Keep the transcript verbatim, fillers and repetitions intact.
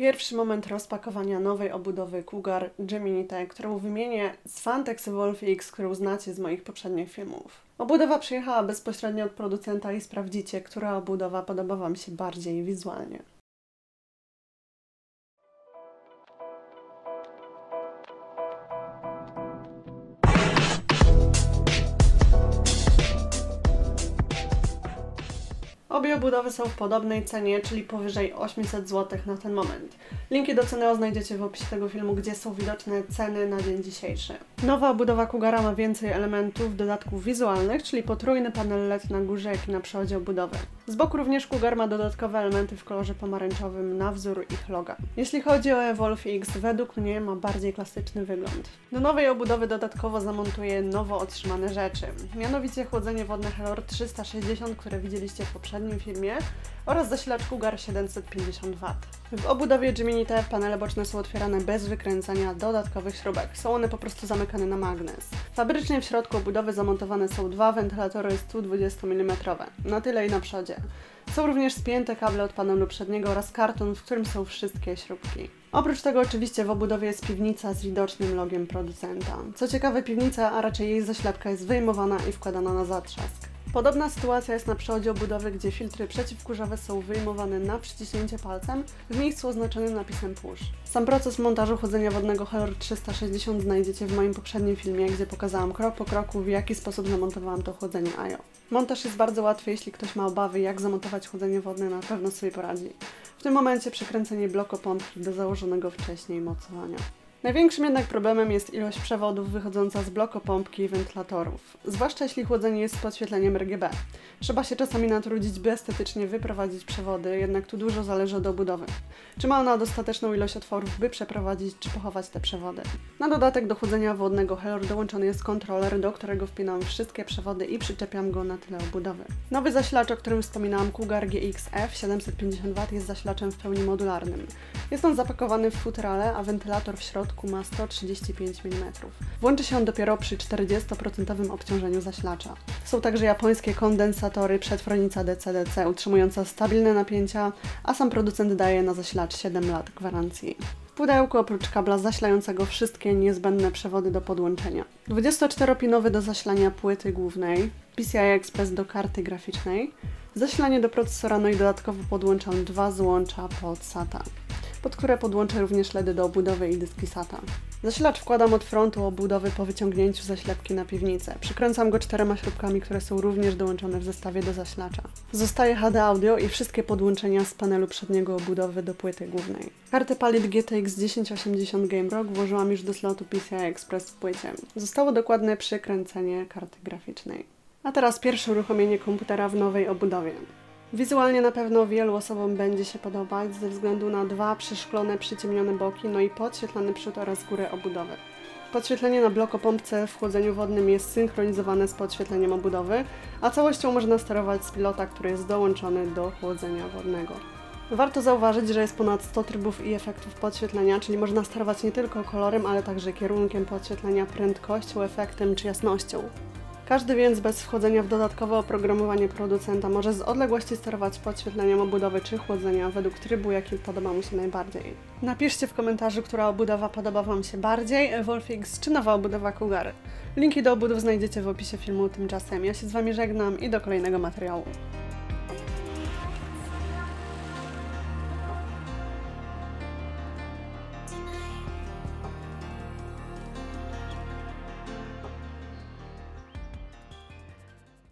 Pierwszy moment rozpakowania nowej obudowy Cougar Gemini T, którą wymienię z Phanteks Wolfix, którą znacie z moich poprzednich filmów. Obudowa przyjechała bezpośrednio od producenta i sprawdzicie, która obudowa podoba Wam się bardziej wizualnie. Obie obudowy są w podobnej cenie, czyli powyżej osiemset złotych na ten moment. Linki do ceny znajdziecie w opisie tego filmu, gdzie są widoczne ceny na dzień dzisiejszy. Nowa obudowa Cougara ma więcej elementów, dodatków wizualnych, czyli potrójny panel L E D na górze, jak i na przodzie obudowy. Z boku również Cougar ma dodatkowe elementy w kolorze pomarańczowym na wzór ich loga. Jeśli chodzi o Evolve X, według mnie ma bardziej klasyczny wygląd. Do nowej obudowy dodatkowo zamontuję nowo otrzymane rzeczy, mianowicie chłodzenie wodne Helor trzysta sześćdziesiąt, które widzieliście w poprzednim filmie, oraz zasilacz Cougar siedemset pięćdziesiąt watów. W obudowie Gemini T panele boczne są otwierane bez wykręcania dodatkowych śrubek. Są one po prostu zamykane na magnes. Fabrycznie w środku obudowy zamontowane są dwa wentylatory sto dwadzieścia milimetrów. Na tyle i na przodzie. Są również spięte kable od panelu przedniego oraz karton, w którym są wszystkie śrubki. Oprócz tego oczywiście w obudowie jest piwnica z widocznym logiem producenta. Co ciekawe, piwnica, a raczej jej zaślepka jest wyjmowana i wkładana na zatrzask. Podobna sytuacja jest na przodzie obudowy, gdzie filtry przeciwkurzowe są wyjmowane na przyciśnięcie palcem w miejscu oznaczonym napisem Push. Sam proces montażu chłodzenia wodnego Helor trzysta sześćdziesiąt znajdziecie w moim poprzednim filmie, gdzie pokazałam krok po kroku, w jaki sposób zamontowałam to chłodzenie I O. Montaż jest bardzo łatwy, jeśli ktoś ma obawy, jak zamontować chłodzenie wodne, na pewno sobie poradzi. W tym momencie przykręcenie blokopompki do założonego wcześniej mocowania. Największym jednak problemem jest ilość przewodów wychodząca z blokopompki i wentylatorów, zwłaszcza jeśli chłodzenie jest z podświetleniem R G B. Trzeba się czasami natrudzić, by estetycznie wyprowadzić przewody, jednak tu dużo zależy od obudowy. Czy ma ona dostateczną ilość otworów, by przeprowadzić czy pochować te przewody. Na dodatek do chłodzenia wodnego Helor dołączony jest kontroler, do którego wpinam wszystkie przewody i przyczepiam go na tyle obudowy. Nowy zasilacz, o którym wspominałam, Cougar G X F siedemset pięćdziesiąt watów, jest zasilaczem w pełni modularnym. Jest on zapakowany w futrale, a wentylator w środku ma sto trzydzieści pięć milimetrów. Włączy się on dopiero przy czterdziestoprocentowym obciążeniu zasilacza. Są także japońskie kondensatory, przetwornica D C D C utrzymująca stabilne napięcia, a sam producent daje na zasilacz siedem lat gwarancji. W pudełku oprócz kabla zasilającego wszystkie niezbędne przewody do podłączenia. dwudziestoczteropinowy do zasilania płyty głównej, P C I Express do karty graficznej, zasilanie do procesora, no i dodatkowo podłączam dwa złącza pod SATA, pod które podłączę również LEDy do obudowy i dyski SATA. Zasilacz wkładam od frontu obudowy po wyciągnięciu zaślepki na piwnicę. Przykręcam go czterema śrubkami, które są również dołączone w zestawie do zasilacza. Zostaje H D Audio i wszystkie podłączenia z panelu przedniego obudowy do płyty głównej. Kartę PALIT G T X tysiąc osiemdziesiąt Game Rock włożyłam już do slotu P C I Express w płycie. Zostało dokładne przykręcenie karty graficznej. A teraz pierwsze uruchomienie komputera w nowej obudowie. Wizualnie na pewno wielu osobom będzie się podobać ze względu na dwa przeszklone, przyciemnione boki, no i podświetlany przód oraz górę obudowy. Podświetlenie na blokopompce w chłodzeniu wodnym jest synchronizowane z podświetleniem obudowy, a całością można sterować z pilota, który jest dołączony do chłodzenia wodnego. Warto zauważyć, że jest ponad sto trybów i efektów podświetlenia, czyli można sterować nie tylko kolorem, ale także kierunkiem podświetlenia, prędkością, efektem czy jasnością. Każdy więc bez wchodzenia w dodatkowe oprogramowanie producenta może z odległości sterować podświetleniem obudowy czy chłodzenia według trybu, jaki podoba mu się najbardziej. Napiszcie w komentarzu, która obudowa podoba Wam się bardziej, Evolve X czy nowa obudowa Cougar. Linki do obudów znajdziecie w opisie filmu. Tymczasem ja się z Wami żegnam i do kolejnego materiału.